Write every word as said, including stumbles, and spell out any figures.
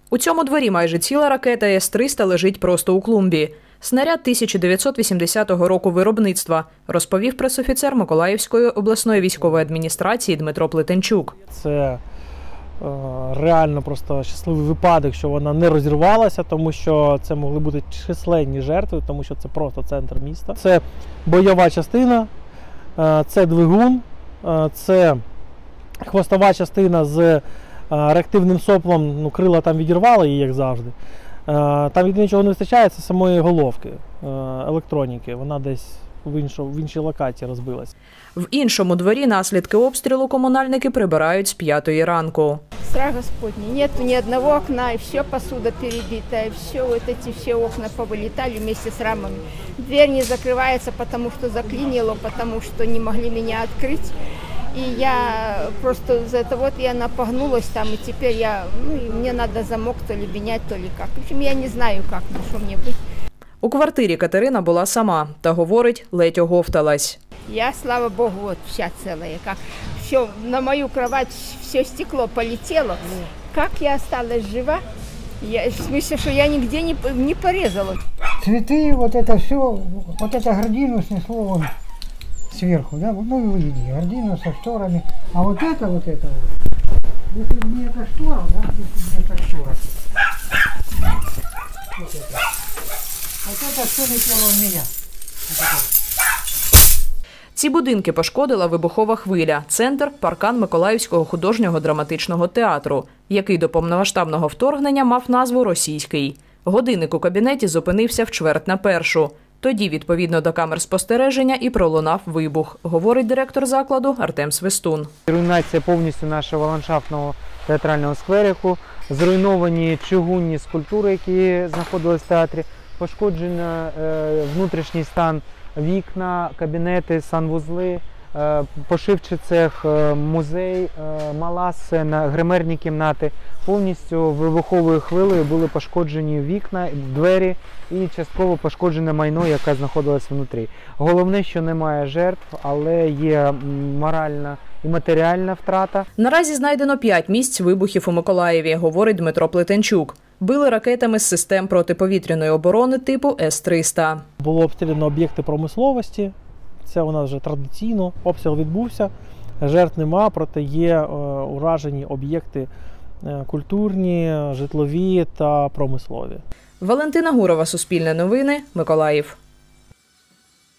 У цьому дворі майже ціла ракета С триста лежить просто у клумбі. Снаряд тисяча дев'ятсот вісімдесятого року виробництва, розповів пресофіцер Миколаївської обласної військової адміністрації Дмитро Плетенчук. Це е, реально просто щасливий випадок, що вона не розірвалася, тому що це могли бути численні жертви, тому що це просто центр міста. Це бойова частина, е, це двигун, е, це хвостова частина з е, реактивним соплом, ну, крила там відірвали її, як завжди. Там єдине, чого не вистачає, це самої головки, електроніки. Вона десь в, іншу, в іншій локації розбилась. В іншому дворі наслідки обстрілу комунальники прибирають з п'ятої ранку. Страх Господний. Нету ни одного окна, и все посуда перебита, и все вот эти все окна повылетали вместе с рамами. Дверь не закрывается, потому что заклинило, потому что не могли меня открыть. И я просто за это вот я напогнулась там, и теперь я, ну, и мне надо замок то ли менять, то ли как. В общем, я не знаю, как, ну, что мне быть. У квартирі Катерина була сама та, говорить, ледь оговталась. Я, слава Богу, вот вся целая. Как все, на мою кровать все стекло полетело. Как я осталась жива? Я, в смысле, что я нигде не, не порезала. Цветы, вот это все, вот это гардину снесло вон сверху, да, ну и вы видите, гардину со шторами. А вот это, вот это вот, если бы не эта штора, да, если бы не эта штора, вот это, вот это все летело в меня. Ці будинки пошкодила вибухова хвиля. Центр – паркан Миколаївського художнього драматичного театру, який до повномасштабного вторгнення мав назву «Російський». Годинник у кабінеті зупинився в чверть на першу. Тоді, відповідно до камер спостереження, і пролунав вибух, говорить директор закладу Артем Свистун. Руйнація повністю нашого ландшафтного театрального скверику, зруйновані чугунні скульптури, які знаходились в театрі, пошкоджено е, внутрішній стан, вікна, кабінети, санвузли, е, пошивчий цех, е, музей, е, мала сцена, гримерні кімнати. Повністю вибуховою хвилею були пошкоджені вікна, двері і частково пошкоджене майно, яке знаходилось внутрі. Головне, що немає жертв, але є моральна і матеріальна втрата. Наразі знайдено п'ять місць вибухів у Миколаєві, говорить Дмитро Плетенчук. Били ракетами з систем протиповітряної оборони типу С триста. Було обстріляно об'єкти промисловості, це у нас вже традиційно. Обстріл відбувся, жертв нема, проте є е, уражені об'єкти е, культурні, житлові та промислові. Валентина Гурова, Суспільне новини, Миколаїв.